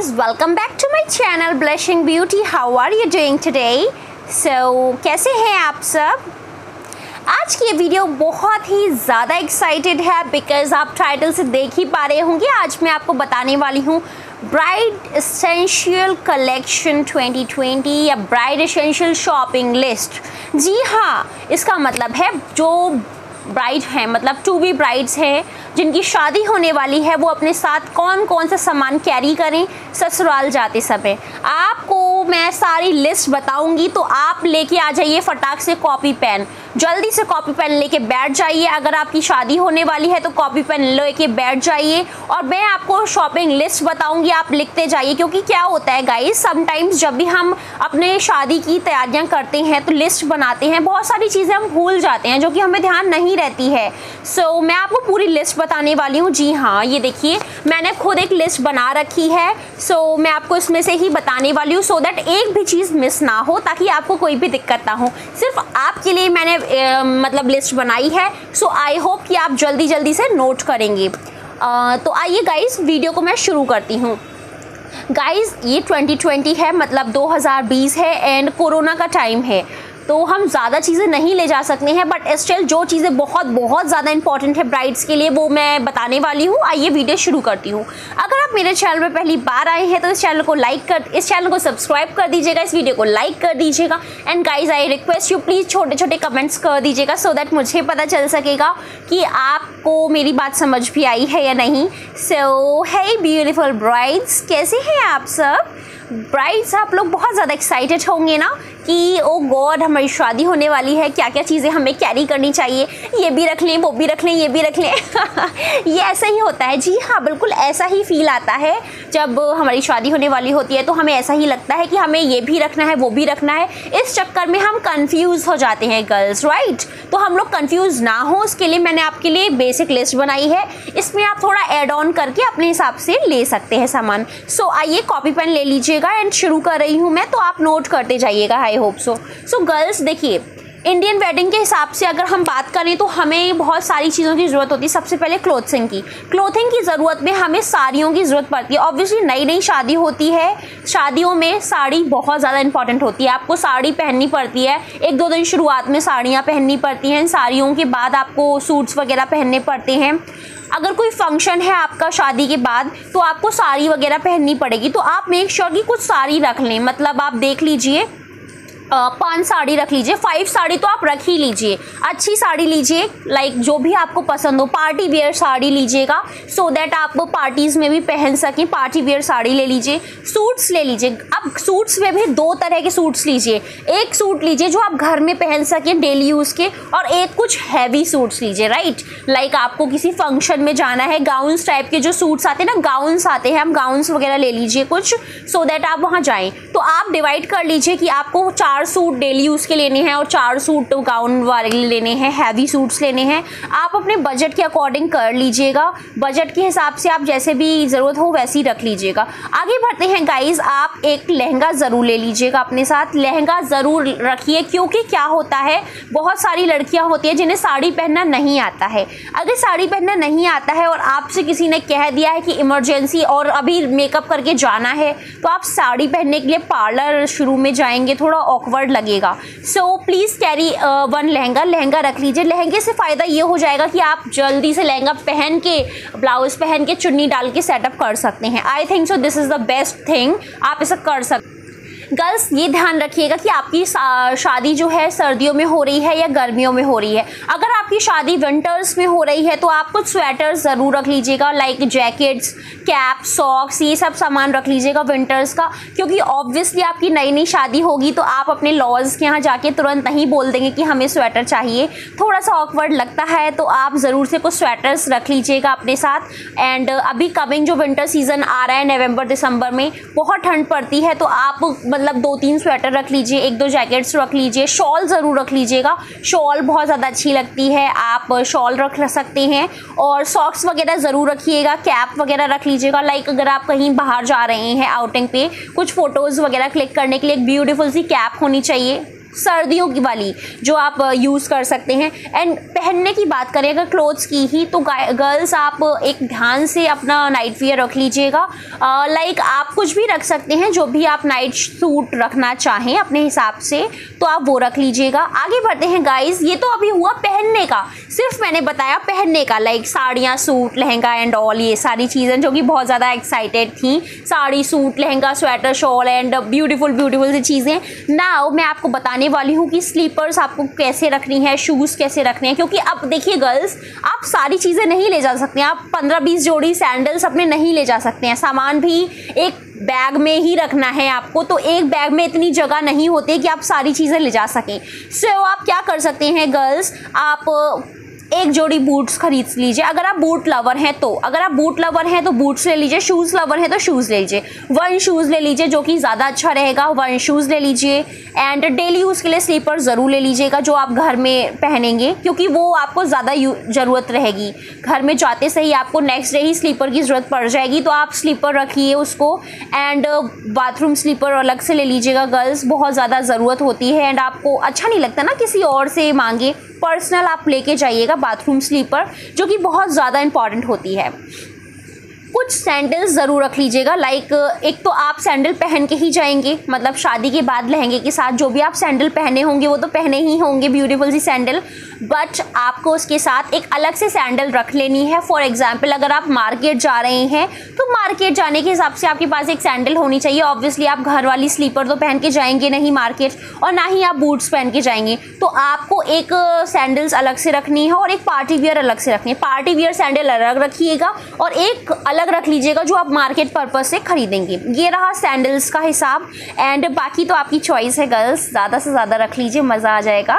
guys, welcome back to my channel Blushing Beauty. How are you doing today? So कैसे हैं आप सब? आज की ये वीडियो बहुत ही ज़्यादा एक्साइटेड है बिकॉज आप टाइटल से देख ही पा रहे होंगे। आज मैं आपको बताने वाली हूँ ब्राइड एसेंशियल कलेक्शन 2020 या ब्राइड एसेंशियल शॉपिंग लिस्ट। जी हाँ, इसका मतलब है जो ब्राइड हैं, मतलब टू बी ब्राइड्स हैं जिनकी शादी होने वाली है, वो अपने साथ कौन कौन सा सामान कैरी करें ससुराल जाते समय। आपको मैं सारी लिस्ट बताऊंगी, तो आप लेके आ जाइए फटाक से कॉपी पेन, जल्दी से कॉपी पेन लेके बैठ जाइए। अगर आपकी शादी होने वाली है तो कॉपी पेन लेके बैठ जाइए और मैं आपको शॉपिंग लिस्ट बताऊंगी, आप लिखते जाइए। क्योंकि क्या होता है गाइस, समटाइम्स जब भी हम अपने शादी की तैयारियां करते हैं तो लिस्ट बनाते हैं, बहुत सारी चीज़ें हम भूल जाते हैं जो कि हमें ध्यान नहीं रहती है। सो मैं आपको पूरी लिस्ट बताने वाली हूँ। जी हाँ, ये देखिए मैंने खुद एक लिस्ट बना रखी है। सो मैं आपको इसमें से ही बताने वाली हूँ सो दैट एक भी चीज़ मिस ना हो, ताकि आपको कोई भी दिक्कत ना हो। सिर्फ आपके लिए मैंने मतलब लिस्ट बनाई है। सो आई होप कि आप जल्दी जल्दी से नोट करेंगे। तो आइए गाइस, वीडियो को मैं शुरू करती हूँ। गाइस ये 2020 है, मतलब 2020 है एंड कोरोना का टाइम है, तो हम ज़्यादा चीज़ें नहीं ले जा सकते हैं, बट स्टिल जो चीज़ें बहुत ज़्यादा इंपॉर्टेंट है ब्राइड्स के लिए वो मैं बताने वाली हूँ। आइए वीडियो शुरू करती हूँ। अगर आप मेरे चैनल में पहली बार आए हैं तो इस चैनल को सब्सक्राइब कर दीजिएगा, इस वीडियो को लाइक कर दीजिएगा and guys I request you please छोटे छोटे कमेंट्स कर दीजिएगा सो दैट मुझे पता चल सकेगा कि आपको मेरी बात समझ भी आई है या नहीं। सो हे ब्यूटीफुल ब्राइड्स, कैसे हैं आप सब? ब्राइड्स आप लोग बहुत ज़्यादा एक्साइटेड होंगे ना कि ओ गॉड हमारी शादी होने वाली है, क्या क्या चीज़ें हमें कैरी करनी चाहिए, ये भी रख लें, वो भी रख लें, ये भी रख लें। ये ऐसा ही होता है। जी हाँ, बिल्कुल ऐसा ही फील आता है जब हमारी शादी होने वाली होती है, तो हमें ऐसा ही लगता है कि हमें ये भी रखना है, वो भी रखना है। इस चक्कर में हम कंफ्यूज हो जाते हैं गर्ल्स, राइट? तो हम लोग कंफ्यूज ना हो उसके लिए मैंने आपके लिए बेसिक लिस्ट बनाई है। इसमें आप थोड़ा ऐड ऑन करके अपने हिसाब से ले सकते हैं सामान। सो आइए कॉपी पेन ले लीजिएगा एंड शुरू कर रही हूँ मैं, तो आप नोट करते जाइएगा। I hope so. So girls देखिए, इंडियन वेडिंग के हिसाब से अगर हम बात करें तो हमें बहुत सारी चीज़ों की ज़रूरत होती है। सबसे पहले क्लोथिंग की ज़रूरत में हमें साड़ियों की ज़रूरत पड़ती है। ऑब्वियसली नई नई शादी होती है, शादियों में साड़ी बहुत ज़्यादा इंपॉर्टेंट होती है, आपको साड़ी पहननी पड़ती है। एक दो दिन शुरुआत में साड़ियाँ पहननी पड़ती हैं, साड़ियों के बाद आपको सूट्स वगैरह पहनने पड़ते हैं। अगर कोई फंक्शन है आपका शादी के बाद तो आपको साड़ी वगैरह पहननी पड़ेगी, तो आप मेक श्योर कि कुछ साड़ी रख लें। मतलब आप देख लीजिए 5 साड़ी रख लीजिए, 5 साड़ी तो आप रख ही लीजिए। अच्छी साड़ी लीजिए, लाइक जो भी आपको पसंद हो, पार्टी वेयर साड़ी लीजिएगा सो दैट आप पार्टीज़ में भी पहन सकें। पार्टी वेयर साड़ी ले लीजिए। सूट्स ले लीजिए। अब सूट्स में भी 2 तरह के सूट्स लीजिए। एक सूट लीजिए जो आप घर में पहन सकें डेली यूज़ के, और एक कुछ हैवी सूट्स लीजिए, राइट? लाइक आपको किसी फंक्शन में जाना है, गाउन्स टाइप के जो सूट्स आते हैं ना, गाउन्स आते हैं, आप गाउन्स वगैरह ले लीजिए कुछ सो दैट आप वहाँ जाएँ। तो आप डिवाइड कर लीजिए कि आपको 4 सूट डेली यूज़ के लेने हैं और 4 सूट गाउन वाले लेने हैं, हैवी सूट्स लेने हैं। आप अपने बजट के अकॉर्डिंग कर लीजिएगा। बजट के हिसाब से आप जैसे भी ज़रूरत हो वैसे ही रख लीजिएगा। आगे बढ़ते हैं गाइज, आप एक लहंगा ज़रूर ले लीजिएगा अपने साथ। लहंगा ज़रूर रखिए, क्योंकि क्या होता है, बहुत सारी लड़कियां होती हैं जिन्हें साड़ी पहनना नहीं आता है। अगर साड़ी पहनना नहीं आता है और आपसे किसी ने कह दिया है कि इमरजेंसी और अभी मेकअप करके जाना है, तो आप साड़ी पहनने के लिए पार्लर शुरू में जाएंगे, थोड़ा ऑकवर्ड लगेगा। सो प्लीज़ कैरी 1 लहंगा रख लीजिए। लहंगे से फ़ायदा ये हो जाएगा कि आप जल्दी से लहंगा पहन के, ब्लाउज पहन के, चुन्नी डाल के सेटअप कर सकते हैं। I think so this is the best thing, आप इसे कर सकते। गर्ल्स ये ध्यान रखिएगा कि आपकी शादी जो है सर्दियों में हो रही है या गर्मियों में हो रही है। अगर आपकी शादी विंटर्स में हो रही है तो आप कुछ स्वेटर्स ज़रूर रख लीजिएगा, लाइक जैकेट्स, कैप, सॉक्स, ये सब सामान रख लीजिएगा विंटर्स का। क्योंकि ऑब्वियसली आपकी नई नई शादी होगी तो आप अपने लॉज के यहाँ जाके तुरंत नहीं बोल देंगे कि हमें स्वेटर चाहिए, थोड़ा सा ऑकवर्ड लगता है, तो आप ज़रूर से कुछ स्वेटर्स रख लीजिएगा अपने साथ। एंड अभी कमिंग जो विंटर सीज़न आ रहा है नवंबर दिसंबर में, बहुत ठंड पड़ती है, तो आप मतलब 2-3 स्वेटर रख लीजिए, 1-2 जैकेट्स रख लीजिए, शॉल ज़रूर रख लीजिएगा। शॉल बहुत ज़्यादा अच्छी लगती है, आप शॉल रख सकते हैं। और सॉक्स वगैरह ज़रूर रखिएगा, कैप वगैरह रख लीजिएगा। लाइक अगर आप कहीं बाहर जा रहे हैं आउटिंग पे, कुछ फ़ोटोज़ वगैरह क्लिक करने के लिए एक ब्यूटीफुल सी कैप होनी चाहिए। सर्दियों की वाली जो आप यूज़ कर सकते हैं। एंड पहनने की बात करें अगर क्लोथ्स की ही, तो गर्ल्स आप एक ध्यान से अपना नाइट वियर रख लीजिएगा। लाइक आप कुछ भी रख सकते हैं, जो भी आप नाइट सूट रखना चाहें अपने हिसाब से तो आप वो रख लीजिएगा। आगे बढ़ते हैं गाइस, ये तो अभी हुआ पहनने का, सिर्फ मैंने बताया पहनने का, लाइक साड़ियाँ, सूट, लहंगा एंड ऑल, ये सारी चीज़ें जो कि बहुत ज़्यादा एक्साइटेड थी, sari, suit, lehenga, sweater, shawl and beautiful सी चीज़ें। नाउ मैं आपको बताने वाली हूँ कि स्लीपर्स आपको कैसे रखनी है, शूज़ कैसे रखने हैं, क्योंकि अब देखिए गर्ल्स, आप सारी चीज़ें नहीं ले जा सकते हैं, आप 15-20 जोड़ी सैंडल्स अपने नहीं ले जा सकते हैं, सामान भी एक बैग में ही रखना है आपको, तो एक बैग में इतनी जगह नहीं होती कि आप सारी चीज़ें ले जा सकें। सो आप क्या कर सकते हैं गर्ल्स, आप एक जोड़ी बूट्स खरीद लीजिए अगर आप बूट लवर हैं तो, अगर आप बूट लवर हैं तो बूट्स ले लीजिए, शूज़ लवर हैं तो शूज़ ले लीजिए, 1 शूज़ ले लीजिए जो कि ज़्यादा अच्छा रहेगा, 1 शूज़ ले लीजिए। एंड डेली यूज़ के लिए स्लीपर ज़रूर ले लीजिएगा जो आप घर में पहनेंगे, क्योंकि वो आपको ज़्यादा ज़रूरत रहेगी, घर में जाते सही आपको नेक्स्ट डे ही स्लीपर की ज़रूरत पड़ जाएगी, तो आप स्लीपर रखिए उसको। एंड बाथरूम स्लीपर अलग से ले लीजिएगा गर्ल्स, बहुत ज़्यादा ज़रूरत होती है एंड आपको अच्छा नहीं लगता ना किसी और से मांगे, पर्सनल आप लेके जाइएगा बाथरूम स्लीपर, जो कि बहुत ज़्यादा इंपॉर्टेंट होती है। कुछ सैंडल्स ज़रूर रख लीजिएगा, लाइक एक तो आप सैंडल पहन के ही जाएंगे, मतलब शादी के बाद लहंगे के साथ जो भी आप सैंडल पहने होंगे वो तो पहने ही होंगे, ब्यूटीफुल सी सैंडल, बट आपको उसके साथ एक अलग से सैंडल रख लेनी है। फॉर एग्जांपल अगर आप मार्केट जा रहे हैं तो मार्केट जाने के हिसाब से आपके पास एक सैंडल होनी चाहिए। ऑब्वियसली आप घर वाली स्लीपर तो पहन के जाएंगे नहीं मार्केट, और ना ही आप बूट्स पहन के जाएंगे, तो आपको एक सैंडल्स अलग से रखनी है और एक पार्टी वियर अलग से रखनी है। पार्टी वियर सैंडल अलग रखिएगा और एक अलग रख लीजिएगा जो आप मार्केट पर्पस से खरीदेंगे। ये रहा सैंडल्स का हिसाब, एंड बाकी तो आपकी चॉइस है गर्ल्स, ज़्यादा से ज़्यादा रख लीजिए, मज़ा आ जाएगा।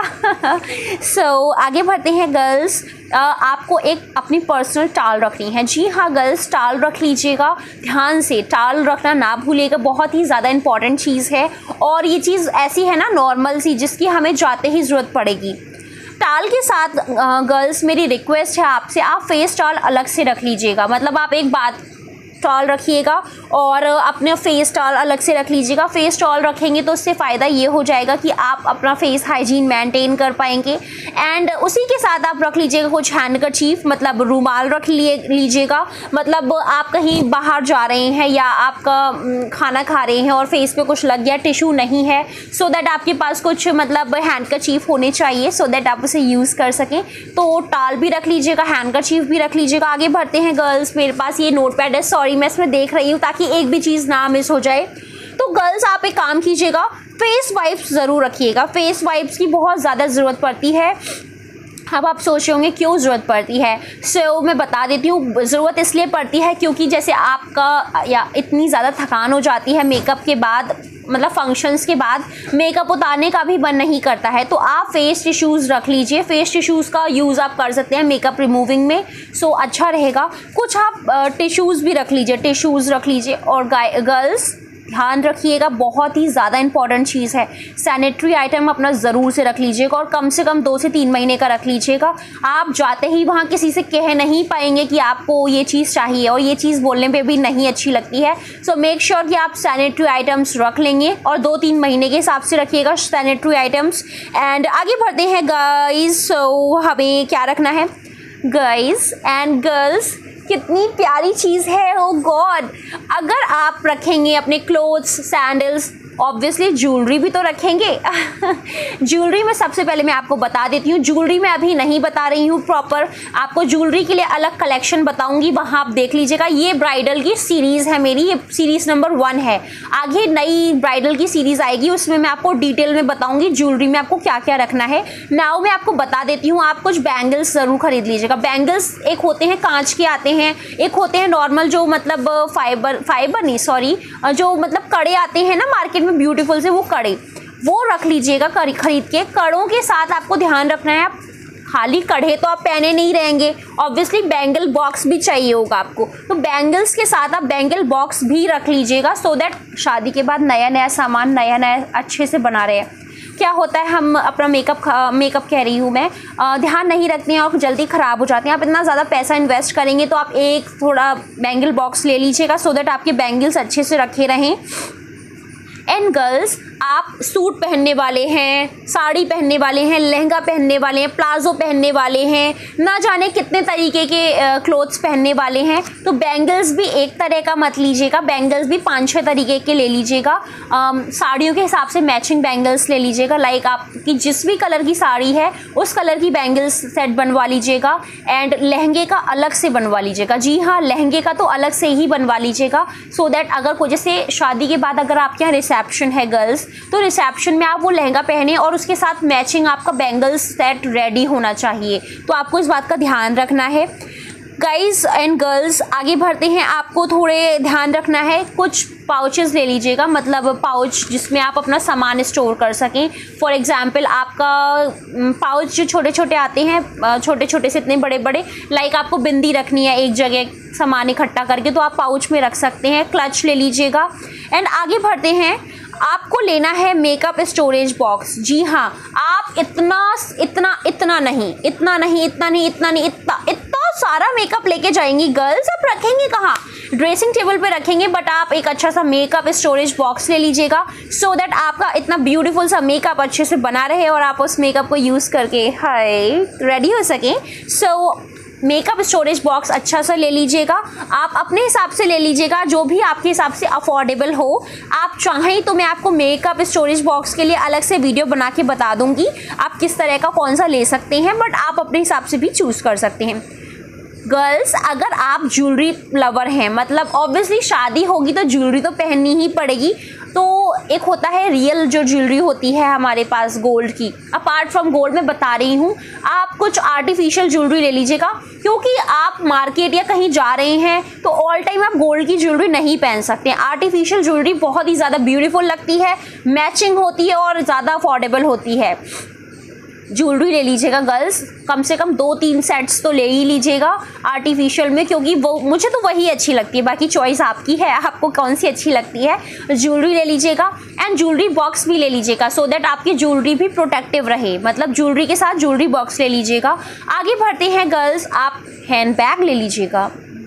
सो आगे बढ़ते हैं गर्ल्स, आपको एक अपनी पर्सनल टाल रखनी है। जी हाँ गर्ल्स, टाल रख लीजिएगा, ध्यान से टाल रखना ना भूलिएगा, बहुत ही ज़्यादा इंपॉर्टेंट चीज़ है। और ये चीज़ ऐसी है ना नॉर्मल सी, जिसकी हमें जाते ही ज़रूरत पड़ेगी। टाल के साथ गर्ल्स मेरी रिक्वेस्ट है आपसे, आप फेस टाल अलग से रख लीजिएगा, मतलब आप एक बात टॉल रखिएगा और अपने फेस टॉल अलग से रख लीजिएगा। फेस टॉल रखेंगे तो उससे फ़ायदा ये हो जाएगा कि आप अपना फेस हाइजीन मेंटेन कर पाएंगे। एंड उसी के साथ आप रख लीजिएगा कुछ हैंडकरचीफ, मतलब रुमाल रख लीजिएगा, मतलब आप कहीं बाहर जा रहे हैं या आपका खाना खा रहे हैं और फेस पे कुछ लग गया, टिश्यू नहीं है, सो दैट आपके पास कुछ मतलब हैंडकरचीफ होने चाहिए, सो दैट आप उसे यूज़ कर सकें। तो टाल भी रख लीजिएगा, हैंडकरचीफ भी रख लीजिएगा। आगे बढ़ते हैं गर्ल्स, मेरे पास ये नोटपैड है, सॉरी मैं इसमें देख रही हूँ ताकि एक भी चीज़ ना मिस हो जाए। तो गर्ल्स आप एक काम कीजिएगा, फेस वाइप्स ज़रूर रखिएगा, फेस वाइप्स की बहुत ज़्यादा ज़रूरत पड़ती है। अब आप सोच रहे होंगे क्यों ज़रूरत पड़ती है, सो मैं बता देती हूँ। ज़रूरत इसलिए पड़ती है क्योंकि जैसे आपका या इतनी ज़्यादा थकान हो जाती है मेकअप के बाद, मतलब फंक्शंस के बाद मेकअप उतारने का भी मन नहीं करता है, तो आप फेस टिश्यूज़ रख लीजिए। फेस टिश्यूज़ का यूज़ आप कर सकते हैं मेकअप रिमूविंग में, सो अच्छा रहेगा। कुछ आप टिश्यूज़ भी रख लीजिए, टिश्यूज़ रख लीजिए। और गर्ल्स ध्यान रखिएगा, बहुत ही ज़्यादा इंपॉर्टेंट चीज़ है, सैनिटरी आइटम अपना ज़रूर से रख लीजिएगा और कम से कम 2 से 3 महीने का रख लीजिएगा। आप जाते ही वहाँ किसी से कह नहीं पाएंगे कि आपको ये चीज़ चाहिए, और ये चीज़ बोलने पे भी नहीं अच्छी लगती है। सो मेक श्योर कि आप सैनिटरी आइटम्स रख लेंगे और 2-3 महीने के हिसाब से रखिएगा सैनिटरी आइटम्स। एंड आगे बढ़ते हैं गाइस, सो हमें क्या रखना है गाइस एंड गर्ल्स, कितनी प्यारी चीज़ है, ओ गॉड। अगर आप रखेंगे अपने क्लोथ्स, सैंडल्स, ऑब्वियसली ज्वेलरी भी तो रखेंगे। ज्वेलरी में सबसे पहले मैं आपको बता देती हूँ, ज्वेलरी मैं अभी नहीं बता रही हूँ प्रॉपर, आपको ज्वेलरी के लिए अलग कलेक्शन बताऊंगी, वहाँ आप देख लीजिएगा। ये ब्राइडल की सीरीज़ है मेरी, ये सीरीज़ नंबर 1 है। आगे नई ब्राइडल की सीरीज़ आएगी, उसमें मैं आपको डिटेल में बताऊंगी ज्वेलरी में आपको क्या क्या रखना है। नाउ मैं आपको बता देती हूँ, आप कुछ बैंगल्स ज़रूर खरीद लीजिएगा। बैंगल्स एक होते हैं कांच के आते हैं, एक होते हैं नॉर्मल जो मतलब फाइबर नहीं सॉरी, जो मतलब कड़े आते हैं ना मार्केट में ब्यूटीफुल से, वो कड़े वो रख लीजिएगा खरीद के। कड़ों के साथ आपको ध्यान रखना है, आप खाली कड़े तो आप पहने नहीं रहेंगे, ऑब्वियसली बैंगल बॉक्स भी चाहिए होगा आपको, तो बैंगल्स के साथ आप बैंगल बॉक्स भी रख लीजिएगा, सो दैट शादी के बाद नया नया सामान नया नया अच्छे से बना रहे हैं। क्या होता है, हम अपना मेकअप कह रही हूँ मैं, ध्यान नहीं रखते हैं और जल्दी ख़राब हो जाते हैं। आप इतना ज़्यादा पैसा इन्वेस्ट करेंगे तो आप एक थोड़ा बैंगल बॉक्स ले लीजिएगा, सो दैट आपके बैंगल्स अच्छे से रखे रहें। एंड गर्ल्स आप सूट पहनने वाले हैं, साड़ी पहनने वाले हैं, लहंगा पहनने वाले हैं, प्लाजो पहनने वाले हैं, ना जाने कितने तरीके के क्लोथ्स पहनने वाले हैं, तो बैंगल्स भी एक तरह का मत लीजिएगा, बैंगल्स भी 5-6 तरीके के ले लीजिएगा। साड़ियों के हिसाब से मैचिंग बैंगल्स ले लीजिएगा, लाइक आपकी जिस भी कलर की साड़ी है उस कलर की बैंगल्स सेट बनवा लीजिएगा। एंड लहंगे का अलग से बनवा लीजिएगा, जी हाँ, लहंगे का तो अलग से ही बनवा लीजिएगा, सो दैट अगर कोई जैसे शादी के बाद अगर आपके यहाँ रिसेप्शन है गर्ल्स, तो रिसेप्शन में आप वो लहंगा पहने और उसके साथ मैचिंग आपका बैंगल्स सेट रेडी होना चाहिए। तो आपको इस बात का ध्यान रखना है। गाइज एंड गर्ल्स, आगे बढ़ते हैं, आपको थोड़े ध्यान रखना है। कुछ पाउचेस ले लीजिएगा, मतलब पाउच जिसमें आप अपना सामान स्टोर कर सकें। फॉर एग्जांपल आपका पाउच जो छोटे छोटे आते हैं, छोटे छोटे से इतने बड़े बड़े, लाइक आपको बिंदी रखनी है एक जगह सामान इकट्ठा करके, तो आप पाउच में रख सकते हैं। क्लच ले लीजिएगा। एंड आगे बढ़ते हैं, आपको लेना है मेकअप स्टोरेज बॉक्स। जी हाँ, आप इतना नहीं, इतना सारा मेकअप लेके जाएंगी गर्ल्स, आप रखेंगे कहाँ? ड्रेसिंग टेबल पे रखेंगे, बट आप एक अच्छा सा मेकअप स्टोरेज बॉक्स ले लीजिएगा, सो दैट आपका इतना ब्यूटीफुल सा मेकअप अच्छे से बना रहे और आप उस मेकअप को यूज़ करके रेडी हो सकें। सो मेकअप स्टोरेज बॉक्स अच्छा सा ले लीजिएगा। आप अपने हिसाब से ले लीजिएगा, जो भी आपके हिसाब से अफोर्डेबल हो। आप चाहें तो मैं आपको मेकअप स्टोरेज बॉक्स के लिए अलग से वीडियो बना के बता दूंगी आप किस तरह का कौन सा ले सकते हैं, बट आप अपने हिसाब से भी चूज़ कर सकते हैं। गर्ल्स, अगर आप ज्वेलरी लवर हैं, मतलब ऑब्वियसली शादी होगी तो ज्वेलरी तो पहननी ही पड़ेगी। तो एक होता है रियल जो ज्वेलरी होती है हमारे पास गोल्ड की, अपार्ट फ्रॉम गोल्ड मैं बता रही हूँ, आप कुछ आर्टिफिशियल ज्वेलरी ले लीजिएगा, क्योंकि आप मार्केट या कहीं जा रहे हैं तो ऑल टाइम आप गोल्ड की ज्वेलरी नहीं पहन सकते। आर्टिफिशियल ज्वेलरी बहुत ही ज़्यादा ब्यूटीफुल लगती है, मैचिंग होती है और ज़्यादा अफोर्डेबल होती है। ज्वेलरी ले लीजिएगा गर्ल्स, कम से कम 2-3 सेट्स तो ले ही लीजिएगा आर्टिफिशियल में, क्योंकि वो मुझे तो वही अच्छी लगती है, बाकी चॉइस आपकी है, आपको कौन सी अच्छी लगती है। ज्वेलरी ले लीजिएगा एंड ज्वेलरी बॉक्स भी ले लीजिएगा, सो दैट आपकी ज्वेलरी भी प्रोटेक्टिव रहे, मतलब ज्वेलरी के साथ ज्वेलरी बॉक्स ले लीजिएगा। आगे बढ़ते हैं गर्ल्स, आप हैंड बैग ले लीजिएगा,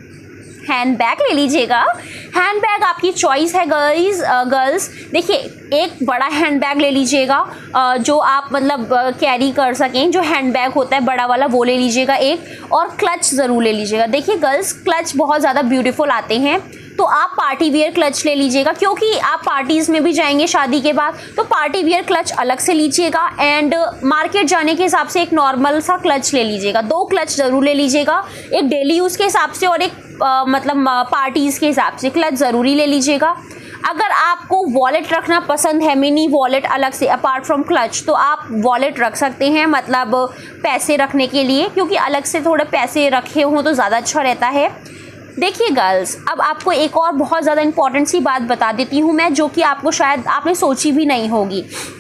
हैंड बैग ले लीजिएगा। हैंड बैग आपकी चॉइस है गर्ल्स। देखिए, एक बड़ा हैंड बैग ले लीजिएगा, जो आप मतलब कैरी कर सकें, जो हैंड बैग होता है बड़ा वाला वो ले लीजिएगा एक, और क्लच ज़रूर ले लीजिएगा। देखिए गर्ल्स, क्लच बहुत ज़्यादा ब्यूटीफुल आते हैं, तो आप पार्टी वियर क्लच ले लीजिएगा, क्योंकि आप पार्टीज़ में भी जाएंगे शादी के बाद, तो पार्टी वियर क्लच अलग से लीजिएगा। एंड मार्केट जाने के हिसाब से एक नॉर्मल सा क्लच ले लीजिएगा, 2 क्लच ज़रूर ले लीजिएगा, एक डेली यूज़ के हिसाब से और एक मतलब पार्टीज़ के हिसाब से क्लच ज़रूरी ले लीजिएगा। अगर आपको वॉलेट रखना पसंद है, मिनी वॉलेट अलग से अपार्ट फ्रॉम क्लच, तो आप वॉलेट रख सकते हैं, मतलब पैसे रखने के लिए, क्योंकि अलग से थोड़े पैसे रखे हों तो ज़्यादा अच्छा रहता है। देखिए गर्ल्स, अब आपको एक और बहुत ज़्यादा इंपॉर्टेंट सी बात बता देती हूँ मैं, जो कि आपको शायद आपने सोची भी नहीं होगी।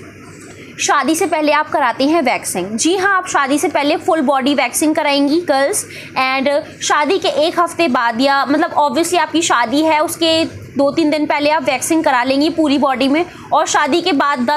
शादी से पहले आप कराते हैं वैक्सिंग। जी हाँ, आप शादी से पहले फुल बॉडी वैक्सिंग कराएंगी गर्ल्स। एंड शादी के 1 हफ्ते बाद, या मतलब ऑब्वियसली आपकी शादी है उसके 2-3 दिन पहले आप वैक्सिंग करा लेंगी पूरी बॉडी में, और शादी के बाद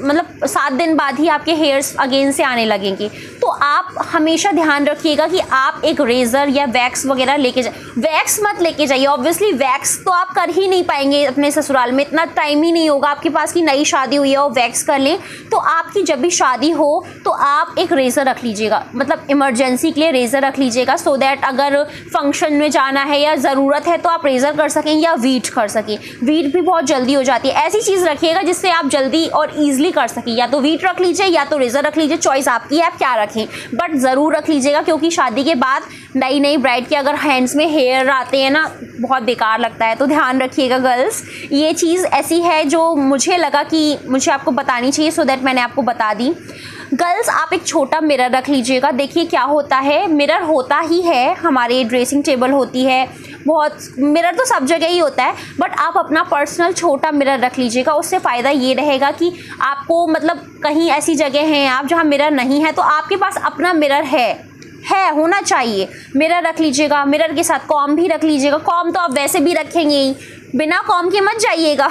7 दिन बाद ही आपके हेयर्स अगेन से आने लगेंगे। तो आप हमेशा ध्यान रखिएगा कि आप एक रेज़र या वैक्स वगैरह लेके जाए। वैक्स मत लेके जाइए, ऑब्वियसली वैक्स तो आप कर ही नहीं पाएंगे अपने ससुराल में, इतना टाइम ही नहीं होगा आपके पास कि नई शादी हुई है और वैक्स कर लें। तो आपकी जब भी शादी हो तो आप एक रेज़र रख लीजिएगा, मतलब इमरजेंसी के लिए रेज़र रख लीजिएगा, सो दैट अगर फंक्शन में जाना है या ज़रूरत है तो आप रेज़र कर सकें या वीट कर सकें। वीट भी बहुत जल्दी हो जाती है, ऐसी चीज़ रखिएगा जिससे आप जल्दी और ईजिली कर सकें। या तो वीट रख लीजिए या तो रेज़र रख लीजिए, चॉइस आपकी है आप क्या रखें, बट ज़रूर रख लीजिएगा, क्योंकि शादी के बाद नई ब्राइड के अगर हैंड्स में हेयर आते हैं ना, बहुत बेकार लगता है। तो ध्यान रखिएगा गर्ल्स, ये चीज़ ऐसी है जो मुझे लगा कि मुझे आपको बतानी चाहिए, सो दैट मैंने आपको बता दी। गर्ल्स, आप एक छोटा मिरर रख लीजिएगा। देखिए क्या होता है, मिरर होता ही है, हमारे ड्रेसिंग टेबल होती है, बहुत मिरर तो सब जगह ही होता है, बट आप अपना पर्सनल छोटा मिरर रख लीजिएगा। उससे फ़ायदा ये रहेगा कि आपको मतलब कहीं ऐसी जगह हैं आप जहाँ मिरर नहीं है, तो आपके पास अपना मिरर है होना चाहिए। मिरर रख लीजिएगा, मिरर के साथ कॉम भी रख लीजिएगा। कॉम तो आप वैसे भी रखेंगे ही, बिना कॉम के मत जाइएगा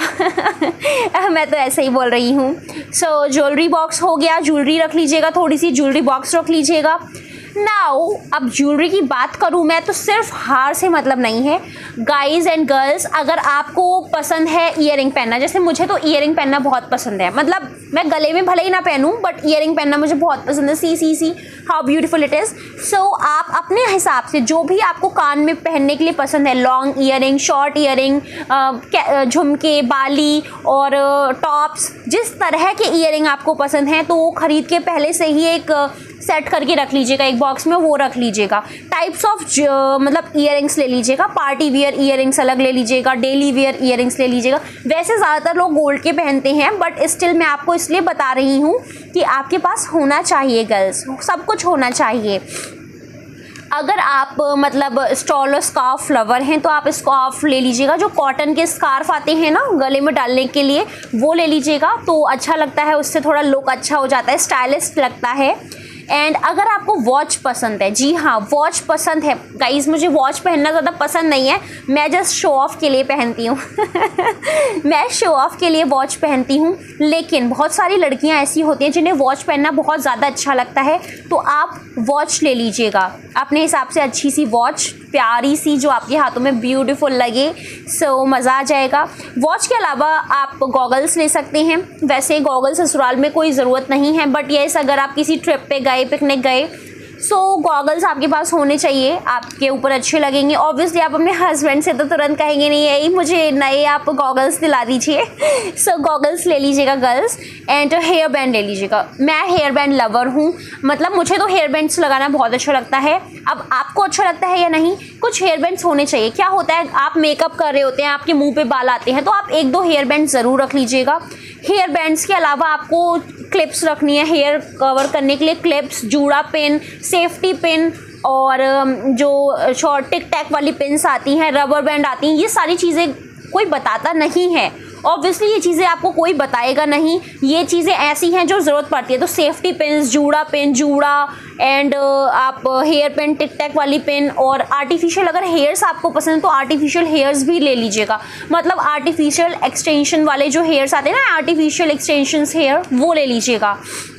मैं तो ऐसे ही बोल रही हूँ। सो ज्वेलरी बॉक्स हो गया, ज्वेलरी रख लीजिएगा, थोड़ी सी ज्वेलरी बॉक्स रख लीजिएगा। नाउ अब ज्वेलरी की बात करूँ मैं तो सिर्फ हार से मतलब नहीं है गाइज एंड गर्ल्स। अगर आपको पसंद है ईयरिंग पहनना, जैसे मुझे तो ईयरिंग पहनना बहुत पसंद है, मतलब मैं गले में भले ही ना पहनूं बट ईयरिंग पहनना मुझे बहुत पसंद है। See how beautiful it is. So आप अपने हिसाब से जो भी आपको कान में पहनने के लिए पसंद है, लॉन्ग ईयरिंग, शॉर्ट ईयरिंग, झुमके, बाली और टॉप्स, जिस तरह के ईयरिंग आपको पसंद है तो वो खरीद के पहले से ही एक सेट करके रख लीजिएगा, एक बॉक्स में वो रख लीजिएगा। टाइप्स ऑफ मतलब ईयरिंग्स ले लीजिएगा, पार्टी वियर ईयरिंग्स अलग ले लीजिएगा, डेली वियर ईयरिंग्स ले लीजिएगा। वैसे ज़्यादातर लोग गोल्ड के पहनते हैं बट स्टिल मैं आपको इसलिए बता रही हूँ कि आपके पास होना चाहिए गर्ल्स, सब कुछ होना चाहिए। अगर आप मतलब स्टॉल और स्कार्फ लवर हैं तो आप स्कार्फ ले लीजिएगा, जो कॉटन के स्कार्फ आते हैं ना गले में डालने के लिए, वो ले लीजिएगा तो अच्छा लगता है, उससे थोड़ा लुक अच्छा हो जाता है, स्टाइलिश लगता है। एंड अगर आपको वॉच पसंद है, जी हाँ वॉच पसंद है गाइज, मुझे वॉच पहनना ज़्यादा पसंद नहीं है, मैं जस्ट शो ऑफ के लिए पहनती हूँ मैं शो ऑफ के लिए वॉच पहनती हूँ, लेकिन बहुत सारी लड़कियाँ ऐसी होती हैं जिन्हें वॉच पहनना बहुत ज़्यादा अच्छा लगता है, तो आप वॉच ले लीजिएगा अपने हिसाब से, अच्छी सी वॉच, प्यारी सी, जो आपके हाथों में ब्यूटीफुल लगे, सो मज़ा आ जाएगा। वॉच के अलावा आप गॉगल्स ले सकते हैं। वैसे गॉगल्स ससुराल में कोई ज़रूरत नहीं है बट येस अगर आप किसी ट्रिप पे गए, पिकनिक गए, सो गॉगल्स आपके पास होने चाहिए, आपके ऊपर अच्छे लगेंगे। ऑब्वियसली आप अपने हस्बैंड से तो तुरंत कहेंगे नहीं यही मुझे नए आप गॉगल्स दिला दीजिए सो गॉगल्स ले लीजिएगा गर्ल्स। एंड हेयर बैंड ले लीजिएगा, मैं हेयर बैंड लवर हूँ, मतलब मुझे तो हेयर बैंड्स लगाना बहुत अच्छा लगता है। अब आपको अच्छा लगता है या नहीं, कुछ हेयर बैंड्स होने चाहिए। क्या होता है, आप मेकअप कर रहे होते हैं, आपके मुंह पे बाल आते हैं, तो आप एक दो हेयर बैंड ज़रूर रख लीजिएगा। हेयर बैंड्स के अलावा आपको क्लिप्स रखनी है हेयर कवर करने के लिए, क्लिप्स, जूड़ा पिन, सेफ्टी पिन और जो शॉर्ट टिक टैक वाली पिन्स आती हैं, रबर बैंड आती हैं, ये सारी चीज़ें कोई बताता नहीं है। ऑब्वियसली ये चीज़ें आपको कोई बताएगा नहीं, ये चीज़ें ऐसी हैं जो ज़रूरत पड़ती है। तो सेफ्टी पिन्स, जूड़ा पिन, जूड़ा एंड आप हेयर पिन, टिक टैक वाली पिन, और आर्टिफिशियल अगर हेयर्स आपको पसंद तो आर्टिफिशियल हेयर्स भी ले लीजिएगा, मतलब आर्टिफिशियल एक्सटेंशन वाले जो हेयर्स आते हैं ना, आर्टिफिशियल एक्सटेंशंस हेयर, वो ले लीजिएगा।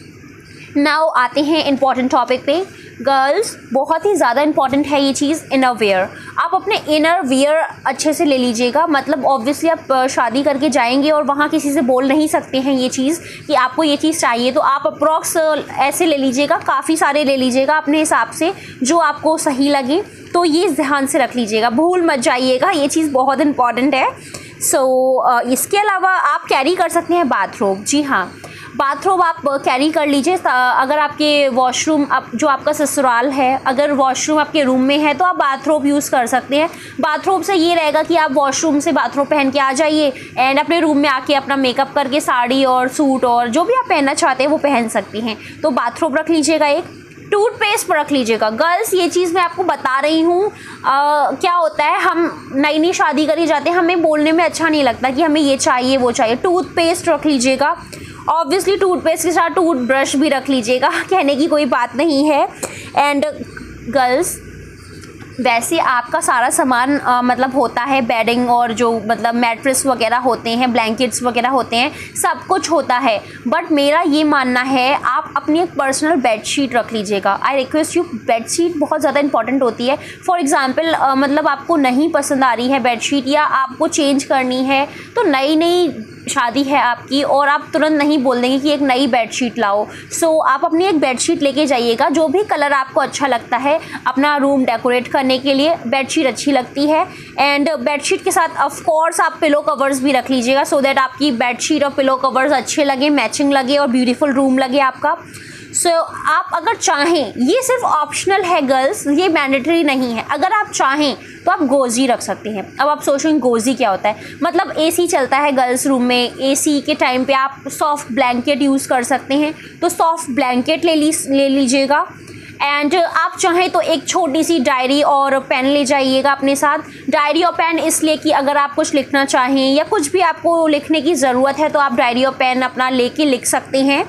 नाउ आते हैं इम्पॉर्टेंट टॉपिक पे। गर्ल्स बहुत ही ज़्यादा इंपॉर्टेंट है ये चीज़, इनर वेयर। आप अपने इनर वेयर अच्छे से ले लीजिएगा, मतलब ऑब्वियसली आप शादी करके जाएंगे और वहाँ किसी से बोल नहीं सकते हैं ये चीज़ कि आपको ये चीज़ चाहिए, तो आप अप्रॉक्स ऐसे ले लीजिएगा, काफ़ी सारे ले लीजिएगा अपने हिसाब से जो आपको सही लगे, तो ये ध्यान से रख लीजिएगा, भूल मत जाइएगा, ये चीज़ बहुत इंपॉर्टेंट है। सो इसके अलावा आप कैरी कर सकते हैं बाथरोब। जी हाँ, बाथरोब आप कैरी कर लीजिए। अगर आपके वॉशरूम जो आपका ससुराल है, अगर वॉशरूम आपके रूम में है तो आप बाथरोब यूज़ कर सकते हैं। बाथरोब से ये रहेगा कि आप वॉशरूम से बाथरोब पहन के आ जाइए एंड अपने रूम में आके अपना मेकअप करके साड़ी और सूट और जो भी आप पहनना चाहते हैं वो पहन सकती हैं। तो बाथरोब रख लीजिएगा। एक टूथपेस्ट रख लीजिएगा। गर्ल्स ये चीज़ मैं आपको बता रही हूँ, क्या होता है, हम नई नई शादी करी जाते हैं, हमें बोलने में अच्छा नहीं लगता कि हमें ये चाहिए वो चाहिए। टूथपेस्ट रख लीजिएगा। ऑब्वियसली टूथपेस्ट के साथ टूथब्रश भी रख लीजिएगा, कहने की कोई बात नहीं है। एंड गर्ल्स वैसे आपका सारा सामान मतलब होता है, बेडिंग और जो मतलब मैट्रेस वगैरह होते हैं, ब्लैंकेट्स वगैरह होते हैं, सब कुछ होता है, बट मेरा ये मानना है आप अपनी एक पर्सनल बेडशीट रख लीजिएगा। आई रिक्वेस्ट यू, बेडशीट बहुत ज़्यादा इंपॉर्टेंट होती है। फॉर एग्जांपल मतलब आपको नहीं पसंद आ रही है बेडशीट या आपको चेंज करनी है, तो नई नई शादी है आपकी और आप तुरंत नहीं बोल देंगे कि एक नई बेडशीट लाओ। सो आप अपनी एक बेडशीट लेके जाइएगा, जो भी कलर आपको अच्छा लगता है, अपना रूम डेकोरेट करने के लिए बेडशीट अच्छी लगती है। एंड बेडशीट के साथ ऑफ कोर्स आप पिलो कवर्स भी रख लीजिएगा, सो दैट आपकी बेडशीट और पिलो कवर्स अच्छे लगे, मैचिंग लगे और ब्यूटीफुल रूम लगे आपका। सो आप अगर चाहें, ये सिर्फ ऑप्शनल है गर्ल्स, ये मैंडेटरी नहीं है, अगर आप चाहें तो आप गोजी रख सकते हैं। अब आप सोचेंगे गोजी क्या होता है, मतलब एसी चलता है गर्ल्स रूम में, एसी के टाइम पे आप सॉफ्ट ब्लैंकेट यूज़ कर सकते हैं, तो सॉफ्ट ब्लैंकेट ले लीजिएगा। एंड आप चाहें तो एक छोटी सी डायरी और पेन ले जाइएगा अपने साथ। डायरी और पेन इसलिए कि अगर आप कुछ लिखना चाहें या कुछ भी आपको लिखने की ज़रूरत है तो आप डायरी और पेन अपना लेके लिख सकते हैं।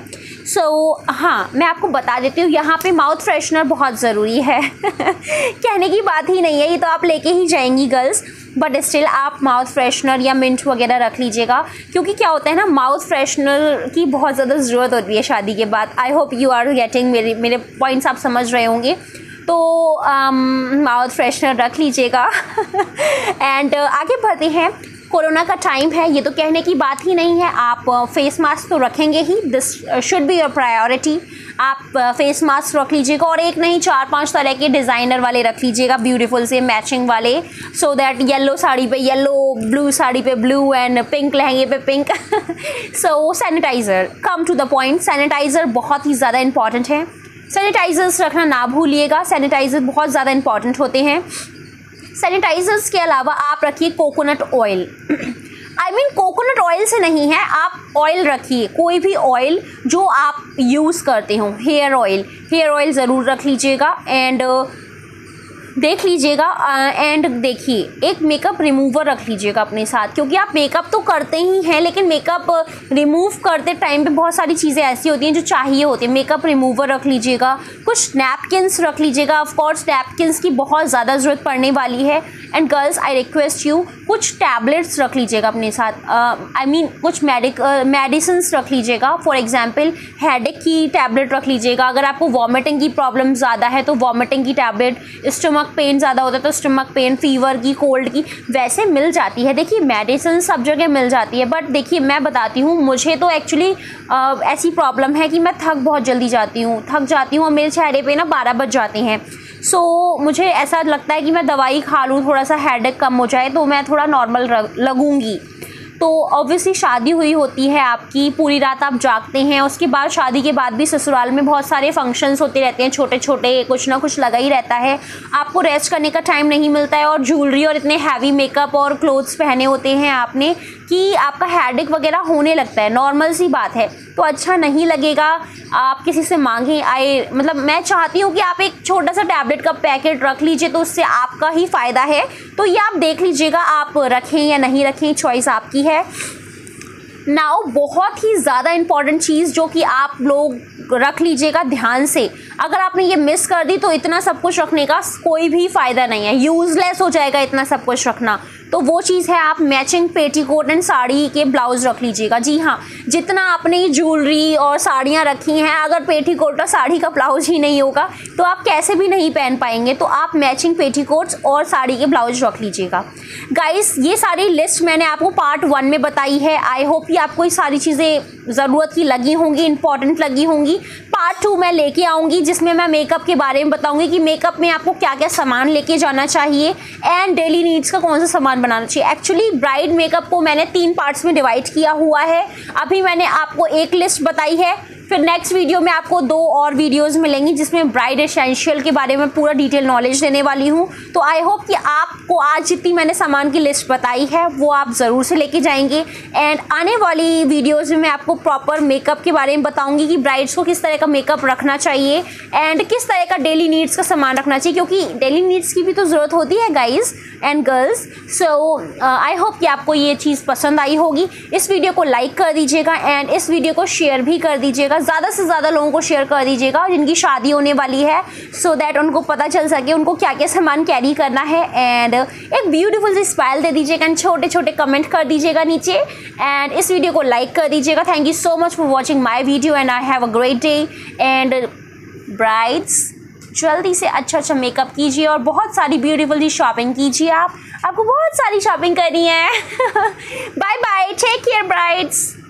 हाँ, मैं आपको बता देती हूँ, यहाँ पे माउथ फ्रेशनर बहुत ज़रूरी है कहने की बात ही नहीं है, ये तो आप लेके ही जाएंगी गर्ल्स, बट स्टिल आप माउथ फ्रेशनर या मिंट वगैरह रख लीजिएगा, क्योंकि क्या होता है ना, माउथ फ्रेशनर की बहुत ज़्यादा ज़रूरत होती है शादी के बाद। I hope you are getting मेरे पॉइंट्स आप समझ रहे होंगे। तो माउथ फ्रेशनर रख लीजिएगा एंड आगे बढ़ते हैं। कोरोना का टाइम है, ये तो कहने की बात ही नहीं है, आप फेस मास्क तो रखेंगे ही, this should be your priority. आप फेस मास्क रख लीजिएगा, और एक नहीं 4-5 तरह के डिज़ाइनर वाले रख लीजिएगा, ब्यूटीफुल से मैचिंग वाले, सो दैट येलो साड़ी पे येलो, ब्लू साड़ी पे ब्लू एंड पिंक लहंगे पे pink so sanitiser, come to the point, sanitiser बहुत ही ज़्यादा इंपॉर्टेंट है, सैनिटाइज़र्स रखना ना भूलिएगा, सैनिटाइज़र बहुत ज़्यादा इंपॉर्टेंट होते हैं। सैनिटाइज़र्स के अलावा आप रखिए coconut oil I mean coconut oil से नहीं है, आप ऑयल रखिए, कोई भी ऑयल जो आप यूज़ करते हो, हेयर ऑयल ज़रूर रख लीजिएगा। एंड देख लीजिएगा एंड देखिए एक मेकअप रिमूवर रख लीजिएगा अपने साथ, क्योंकि आप मेकअप तो करते ही हैं, लेकिन मेकअप रिमूव करते टाइम पे बहुत सारी चीज़ें ऐसी होती हैं जो चाहिए होती है। मेकअप रिमूवर रख लीजिएगा, कुछ नैपकिन्स रख लीजिएगा, ऑफ कोर्स नैपकिन्स की बहुत ज़्यादा ज़रूरत पड़ने वाली है। And girls I request you, कुछ टैबलेट्स रख लीजिएगा अपने साथ, आई मीन कुछ मेडिसिन्स रख लीजिएगा। फॉर एग्जांपल हेडेक की टैबलेट रख लीजिएगा, अगर आपको वॉमिटिंग की प्रॉब्लम ज़्यादा है तो वॉमिटिंग की टैबलेट, स्टमक पेन ज़्यादा होता है तो स्टमक पेन, फीवर की, कोल्ड की, वैसे मिल जाती है। देखिए मेडिसिन सब जगह मिल जाती है, बट देखिए मैं बताती हूँ, मुझे तो एक्चुअली ऐसी प्रॉब्लम है कि मैं थक बहुत जल्दी जाती हूँ और मेरे चेहरे पे ना 12 बज जाते हैं। सो मुझे ऐसा लगता है कि मैं दवाई खा लूँ, थोड़ा सा हेडेक कम हो जाए तो मैं थोड़ा नॉर्मल लगूँगी। तो ऑब्वियसली शादी हुई होती है आपकी, पूरी रात आप जागते हैं, उसके बाद शादी के बाद भी ससुराल में बहुत सारे फंक्शंस होते रहते हैं, छोटे छोटे कुछ ना कुछ लगा ही रहता है, आपको रेस्ट करने का टाइम नहीं मिलता है, और ज्वेलरी और इतने हैवी मेकअप और क्लोथ्स पहने होते हैं आपने कि आपका हेडेक वगैरह होने लगता है, नॉर्मल सी बात है। तो अच्छा नहीं लगेगा आप किसी से मांगें। मतलब मैं चाहती हूँ कि आप एक छोटा सा टैबलेट का पैकेट रख लीजिए, तो उससे आपका ही फ़ायदा है। तो ये आप देख लीजिएगा, आप रखें या नहीं रखें, चॉइस आपकी है। नाउ बहुत ही ज़्यादा इम्पॉर्टेंट चीज़ जो कि आप लोग रख लीजिएगा ध्यान से, अगर आपने ये मिस कर दी तो इतना सब कुछ रखने का कोई भी फ़ायदा नहीं है, यूज़लेस हो जाएगा इतना सब कुछ रखना। तो वो चीज़ है, आप मैचिंग पेटीकोट एंड साड़ी के ब्लाउज़ रख लीजिएगा। जी हाँ, जितना आपने ज्वेलरी और साड़ियाँ रखी हैं, अगर पेटीकोट और साड़ी का ब्लाउज ही नहीं होगा तो आप कैसे भी नहीं पहन पाएंगे। तो आप मैचिंग पेटीकोट्स और साड़ी के ब्लाउज रख लीजिएगा। गाइस ये सारी लिस्ट मैंने आपको पार्ट 1 में बताई है। आई होप कि आपको ये सारी चीज़ें ज़रूरत की लगी होंगी, इंपॉर्टेंट लगी होंगी। पार्ट 2 मैं लेके आऊँगी, जिसमें मैं मेकअप के बारे में बताऊँगी कि मेकअप में आपको क्या क्या सामान लेके जाना चाहिए एंड डेली नीड्स का कौन सा सामान बनाना चाहिए। एक्चुअली ब्राइड मेकअप को मैंने 3 पार्ट्स में डिवाइड किया हुआ है। अभी मैंने आपको एक लिस्ट बताई है, फिर नेक्स्ट वीडियो में आपको 2 और वीडियोस मिलेंगी जिसमें ब्राइड एसेंशियल के बारे में पूरा डिटेल नॉलेज देने वाली हूँ। तो आई होप कि आपको आज जितनी मैंने सामान की लिस्ट बताई है वो आप ज़रूर से लेके जाएंगे। एंड आने वाली वीडियोस में मैं आपको प्रॉपर मेकअप के बारे में बताऊंगी कि ब्राइड्स को किस तरह का मेकअप रखना चाहिए एंड किस तरह का डेली नीड्स का सामान रखना चाहिए, क्योंकि डेली नीड्स की भी तो ज़रूरत होती है guys and girls. So I hope कि आपको ये चीज़ पसंद आई होगी। इस वीडियो को लाइक कर दीजिएगा एंड इस वीडियो को शेयर भी कर दीजिएगा, ज़्यादा से ज़्यादा लोगों को शेयर कर दीजिएगा जिनकी शादी होने वाली है, सो दैट उनको पता चल सके उनको क्या क्या सामान कैरी करना है। एंड एक ब्यूटीफुल सी स्माइल दे दीजिएगा एंड छोटे छोटे कमेंट कर दीजिएगा नीचे एंड इस वीडियो को लाइक कर दीजिएगा। Thank you so much for watching my video and I have a great day. And brides जल्दी से अच्छा मेकअप कीजिए और बहुत सारी ब्यूटीफुल सी शॉपिंग कीजिए। आपको बहुत सारी शॉपिंग करनी है। Bye bye, take care brides.